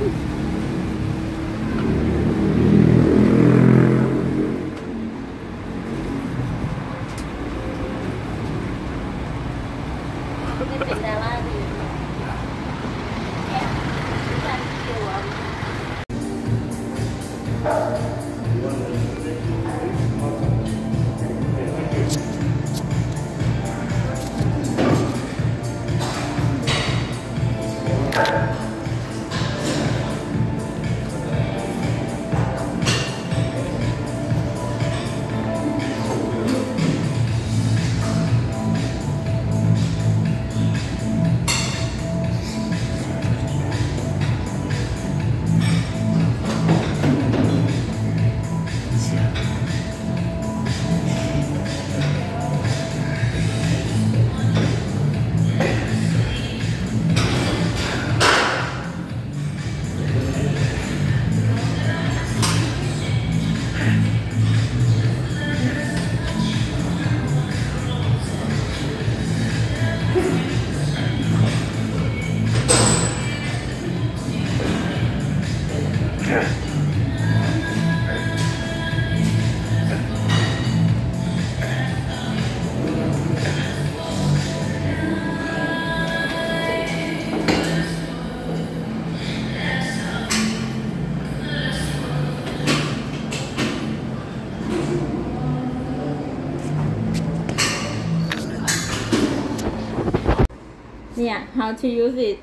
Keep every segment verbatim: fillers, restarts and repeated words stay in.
Yeah, how to use it?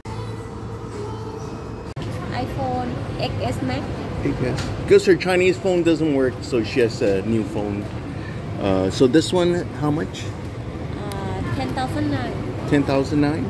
iPhone X S Max. X S. Because her Chinese phone doesn't work, so she has a new phone. Uh, so this one, how much? Uh, ten thousand nine. Ten thousand nine.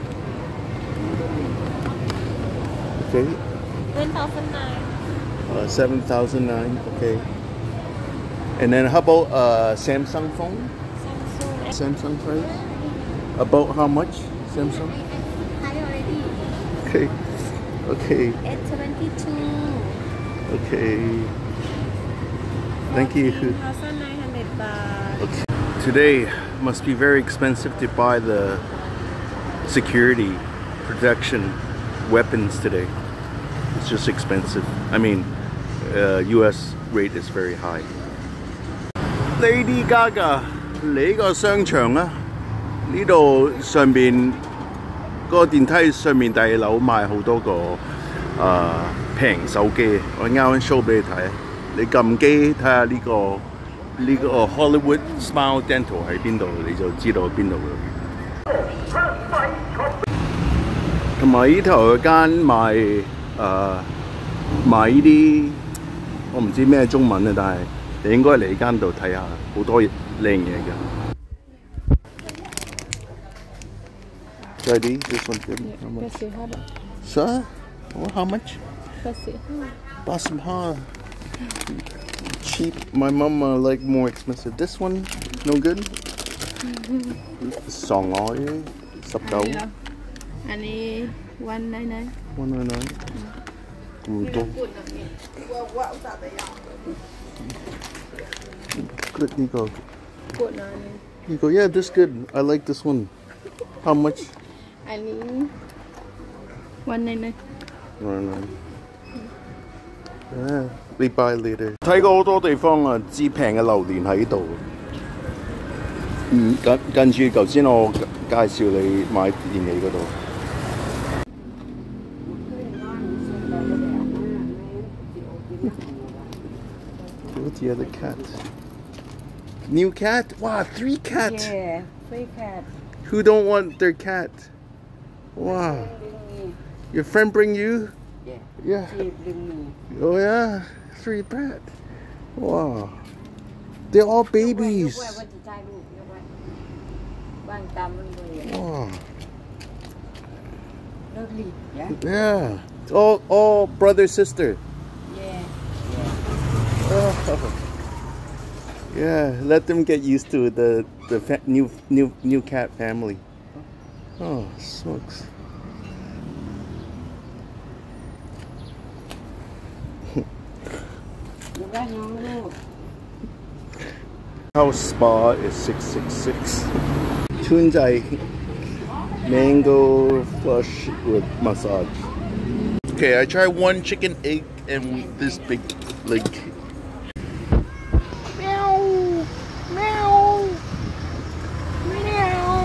Okay. Ten thousand nine. Uh, Seven thousand nine. Okay. And then how about uh, Samsung phone? Samsung. Samsung price? About how much? Samsung? High already. Okay. Okay. S twenty-two. Okay. Thank you. fourteen thousand nine hundred baht. Okay. Today must be very expensive to buy the security protection weapons today. It's just expensive. I mean, uh, U S rate is very high. Lady Gaga 嚟個商場啊！呢度上邊嗰個電梯上面第二樓賣好多個誒平手機，我啱啱 show 俾你睇。你撳機睇下呢個呢個 Hollywood Smile Dental 喺邊度，你就知道邊度啦。同埋呢頭有間賣誒、呃、賣呢啲，我唔知咩中文啊，但係你應該嚟呢間度睇下，好多靚嘢嘅。Ready? This one's good. How much? Sir? Well, how much? Basim cheap. My mom uh, like more expensive. This one, no good. Song oil, sub down. And one nine nine. One nine nine. Good, Nico. Nico, yeah, this good. I like this one. How much? I need one nine nine. One nine. Yeah, we buy later. 睇過好多地方啊，支平嘅榴蓮喺度。嗯，跟跟住頭先我介紹你買電器嗰度。What's the other cat? New cat? Wow, three cats. Yeah, three cats. Who don't want their cat? Wow. Your friend bring you? Yeah. Yeah. She bring me. Oh yeah, three pet. Wow. They're all babies. Wow. Lovely. Yeah. Yeah. It's all all brother sister. Yeah. Oh. Yeah. Let them get used to the the fa new new new cat family. Oh, smokes. House spa is six six six. Tunzai mango flush with massage. Okay, I try one chicken egg and this big leg. Meow, meow, meow.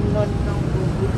นนน้องดูดิ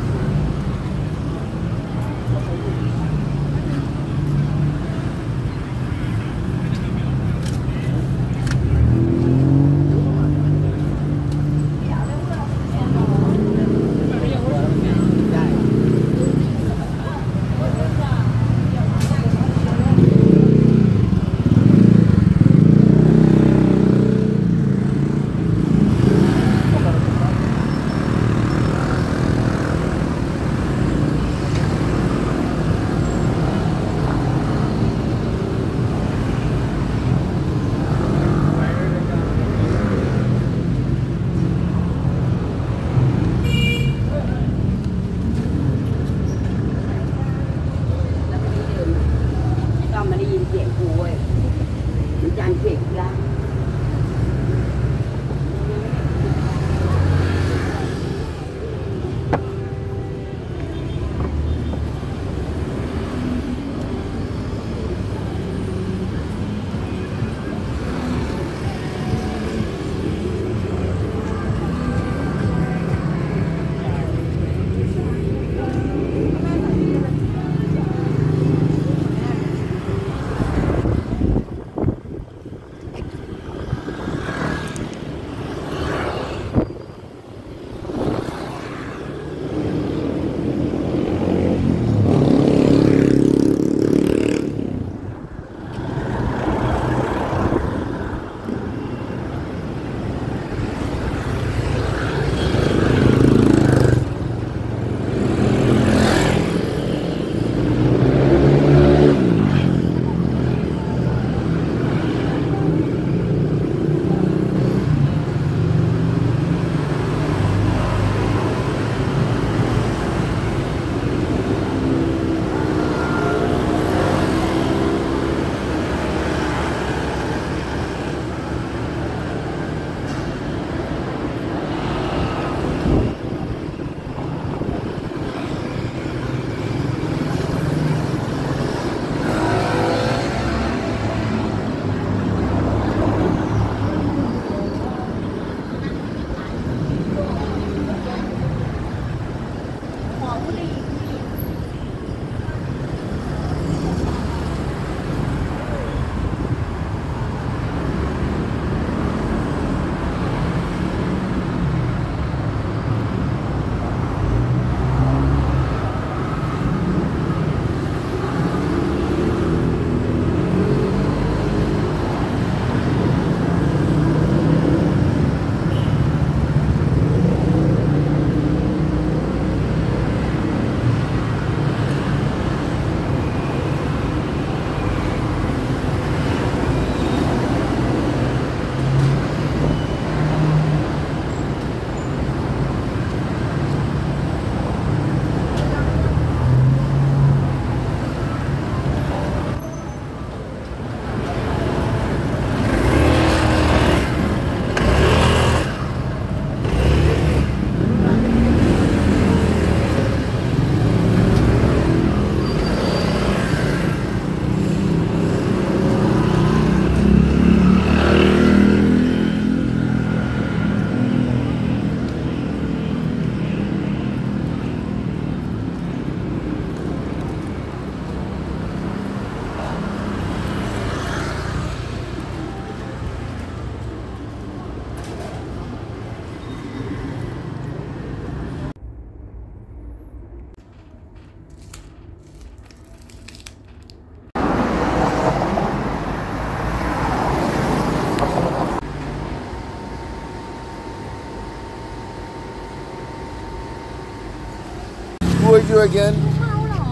Who are you again? เมาเหรอ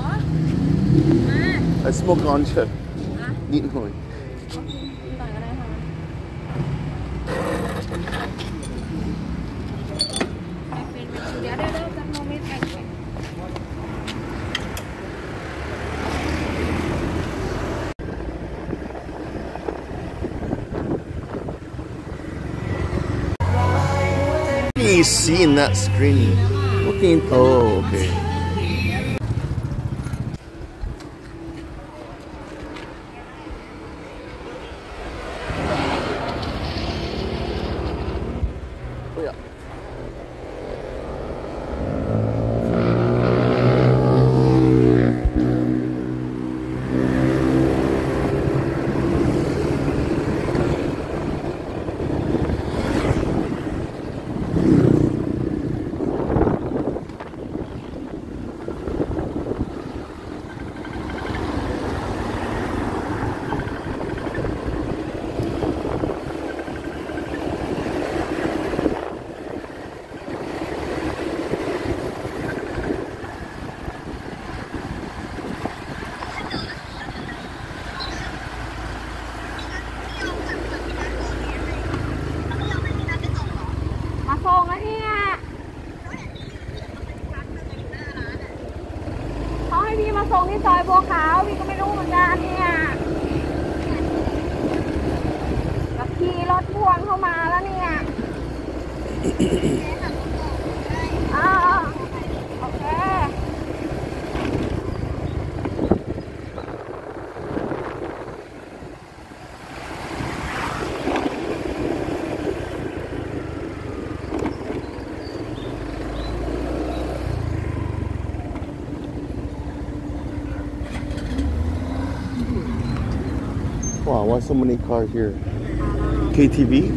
I smoke ganja. นิดหน่อยโอเคกินต่อยก็ได้ค่ะเป็นเดี๋ยวเดี๋ยวเดี๋ยวจะโนไม่แตกเลย What do you see in that screen? What can you, oh, okay. Oh, yeah. มาส่งที่ซอยบัวขาวพี่ก็ไม่รู้เหมือนกันเนี่ยกับขี่รถพ่วงเข้ามาแล้วเนี่ยอ่าโอเค Wow, why so many cars here? K T V? อัน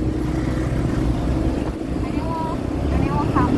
นี้ว่าอันนี้ว่าคำ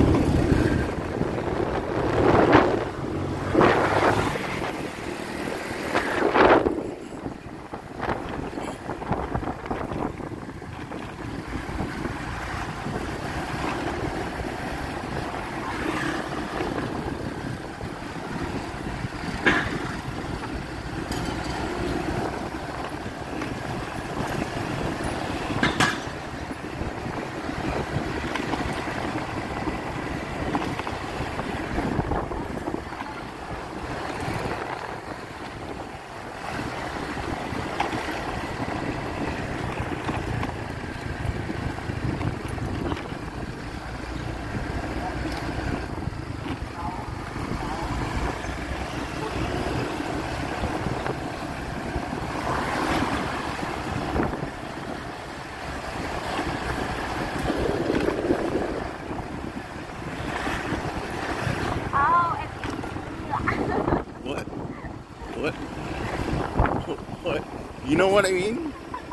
What? What? What? You know what I mean?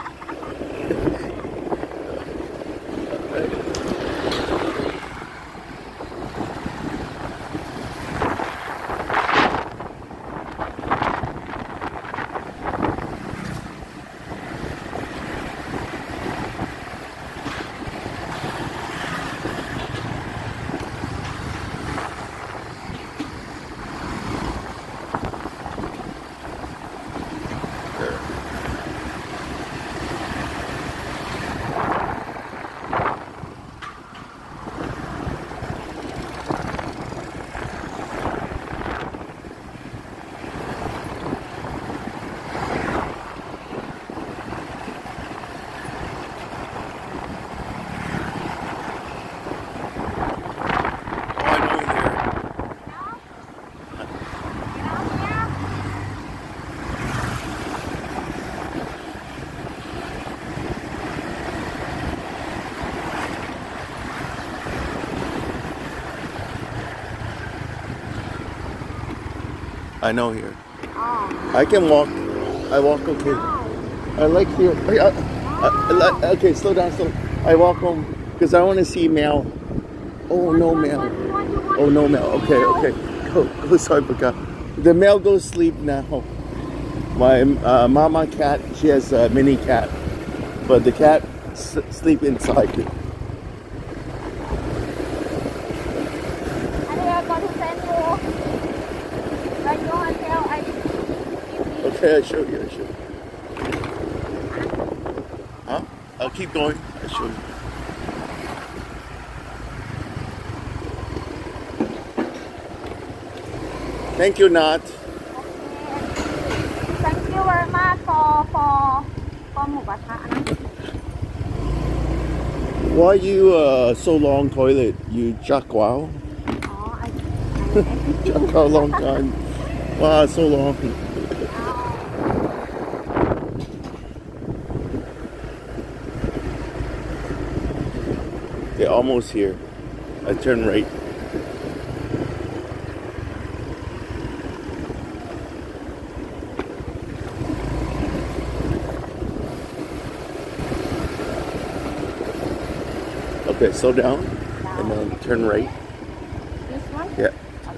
I know here. Oh. I can walk. I walk okay. I like here. I, I, I, I, okay, slow down, slow. I walk home because I want to see Mel. Oh no, Mel. Oh no, Mel. Okay, okay. Go, go. Sorry, Baka. The Mel goes sleep now. My uh, mama cat. She has a mini cat, but the cat s sleep inside. Okay, I show you, I show you. Huh? I'll keep going, I show you. Thank you, Nat. Thank you very much for for for หมูกระทะนะ Why you uh, so long toilet? You jack wow? อ๋อ I Jack wow long time. Wow, so long. They're almost here. I turn right. Okay, slow down and then turn right. This one? Yeah.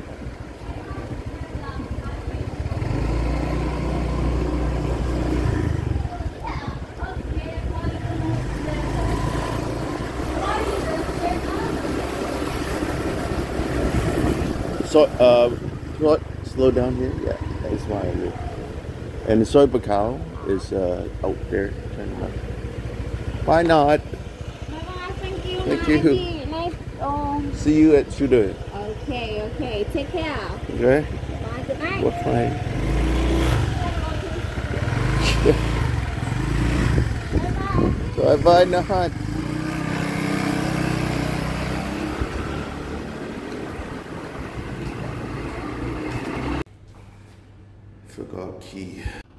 So, uh, what? Slow down here. Yeah, that's why I live. And the soy bacao is uh, out there. Turn left. Why not? Bye-bye, thank you. Thank you. Nice. Oh. See you at Shooter. Okay, okay. Take care. Okay. Bye What flag? Bye bye, Nahan. Forgot key.